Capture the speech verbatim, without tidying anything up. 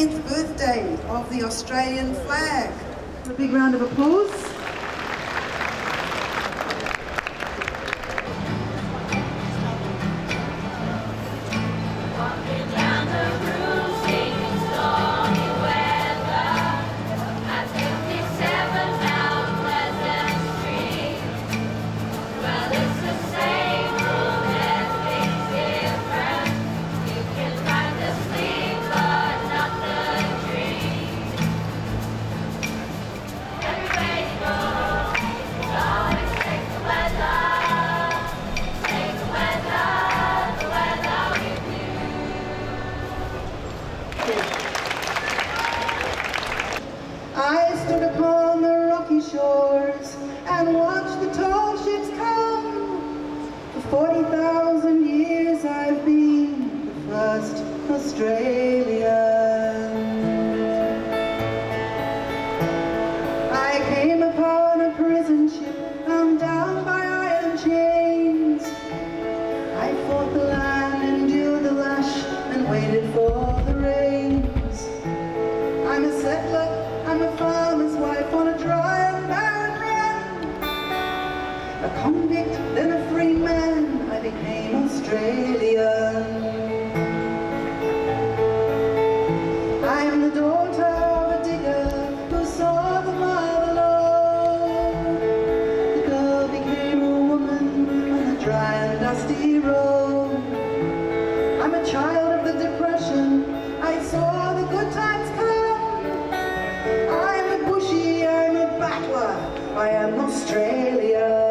seventieth birthday of the Australian flag. A big round of applause. I stood upon the rocky shores and watched the tall ships come. For forty thousand years I've been the first Australian. I came upon a prison ship bound down by iron chains. I fought the land, endured the lash, and waited for the rains. I'm a settler, I'm a farmer's wife on a dry and barren land. A convict, then a free man, I became Australian. I am the daughter of a digger who saw the mile below. The girl became a woman on the dry and dusty road. I'm a child of the Depression, I saw the good times come. I'm a bushy, I'm a battler, I am Australian.